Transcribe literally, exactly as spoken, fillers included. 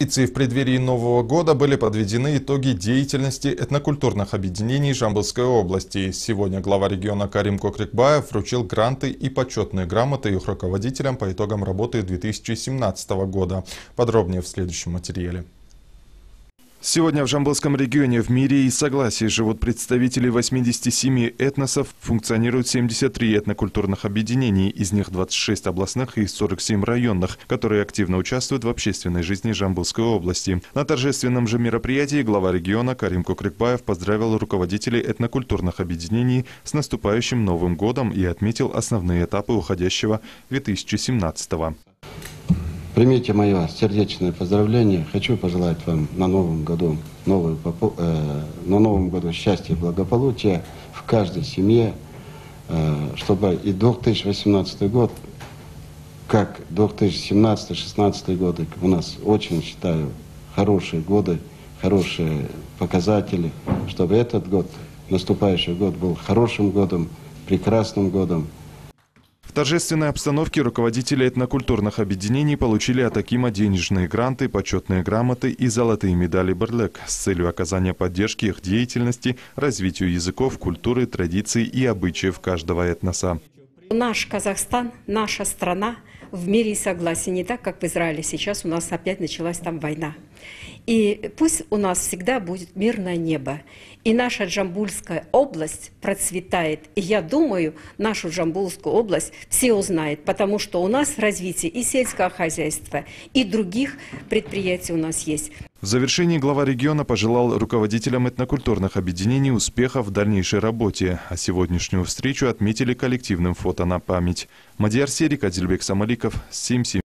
И в преддверии Нового года были подведены итоги деятельности этнокультурных объединений Жамбылской области. Сегодня глава региона Карим Кокрекбаев вручил гранты и почетные грамоты их руководителям по итогам работы две тысячи семнадцатого года. Подробнее в следующем материале. Сегодня в Жамбылском регионе в мире и согласии живут представители восьмидесяти семи этносов, функционируют семьдесят три этнокультурных объединений, из них двадцать шесть областных и сорок семь районных, которые активно участвуют в общественной жизни Жамбылской области. На торжественном же мероприятии глава региона Карим Кокрекбаев поздравил руководителей этнокультурных объединений с наступающим Новым годом и отметил основные этапы уходящего две тысячи семнадцатого. Примите мое сердечное поздравление. Хочу пожелать вам на Новом году, новую, э, на Новом году счастья и благополучия в каждой семье, э, чтобы и две тысячи восемнадцатый год, как две тысячи семнадцатый — две тысячи шестнадцатый годы, у нас очень, считаю, хорошие годы, хорошие показатели, чтобы этот год, наступающий год, был хорошим годом, прекрасным годом. В торжественной обстановке руководители этнокультурных объединений получили от Акима денежные гранты, почетные грамоты и золотые медали «Берлек» с целью оказания поддержки их деятельности, развитию языков, культуры, традиций и обычаев каждого этноса. Наш Казахстан, наша страна в мире и согласии, не так, как в Израиле. Сейчас у нас опять началась там война. И пусть у нас всегда будет мирное небо. И наша Джамбульская область процветает. И я думаю, нашу Джамбульскую область все узнают, потому что у нас развитие и сельского хозяйства, и других предприятий у нас есть. В завершении глава региона пожелал руководителям этнокультурных объединений успеха в дальнейшей работе, а сегодняшнюю встречу отметили коллективным фото на память. Мадияр Серик, Адильбек Самаликов, семь семь.